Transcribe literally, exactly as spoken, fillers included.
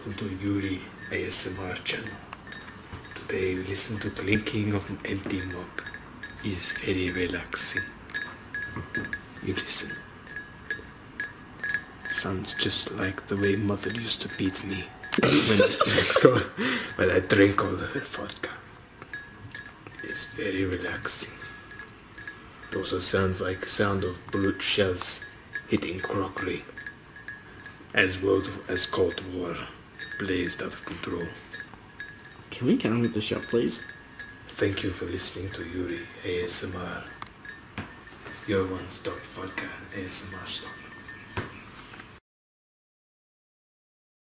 welcome to Yuri A S M R channel. Today we listen to clinking of an empty mug. It's very relaxing. You listen. Sounds just like the way mother used to beat me when I, when I drank all her vodka. It's very relaxing. It also sounds like sound of bullet shells hitting crockery as world as Cold War blazed out of control. Can we get on with the show, please? Thank you for listening to Yuri A S M R, your one-stop vodka A S M R stop.